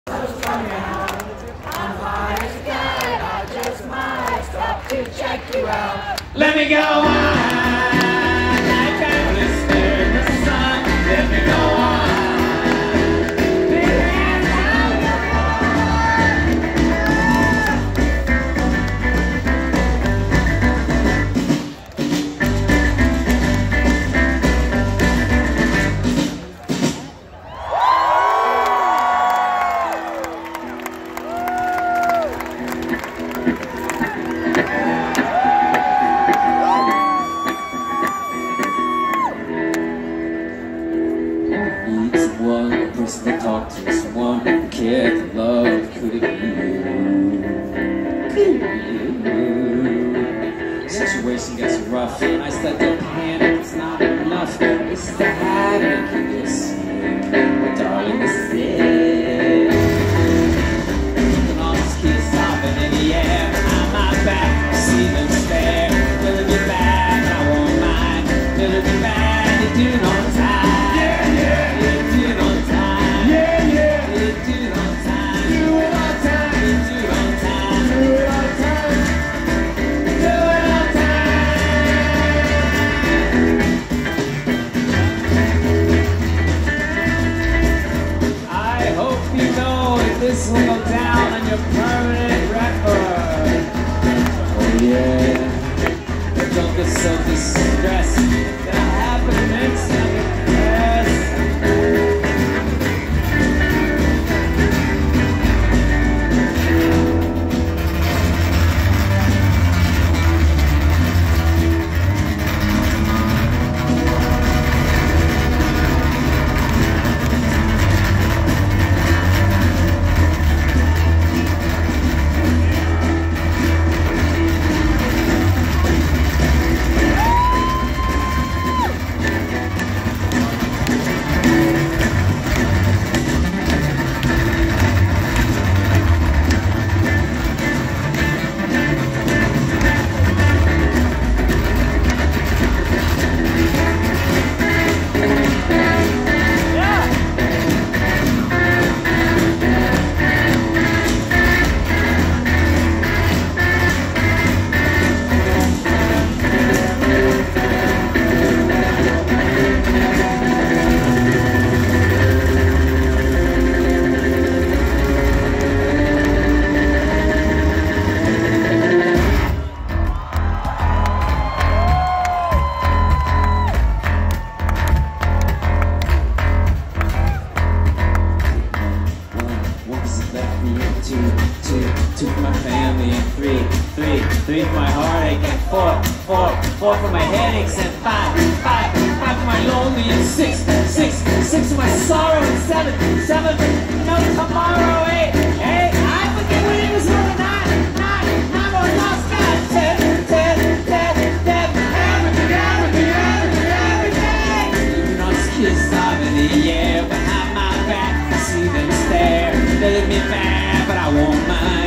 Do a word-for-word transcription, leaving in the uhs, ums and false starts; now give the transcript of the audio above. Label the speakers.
Speaker 1: To check you out.
Speaker 2: Let me go on. I can't listen to the sun. Let me go on. Someone, person to talk to, someone who cared to love. Could it be you? Could it be you? Situation gets rough, I start to panic. It's not enough. It's the habit of this. But darling, this is it. And all this keeps stopping in the air. Behind my back, I see them stare. Will it be bad? I won't mind. Will it be bad? You do no time. This will go down on your permanent record. Oh yeah. But don't get so distressed. That happiness and the rest. Two, two, two for my family, and three, three, three for my heartache, and four, four, four for my headaches, and five, five, five for my lonely, and six, six, six for my sorrow, and seven, seven for no tomorrow, eight, eight, I forget what it was for the nine, nine, nine more lost guys, ten, ten, ten, ten, everything, everything, everything, everything. Even on this kiss stop in the air behind my back, I see them stare, they look me back. But I won't mind.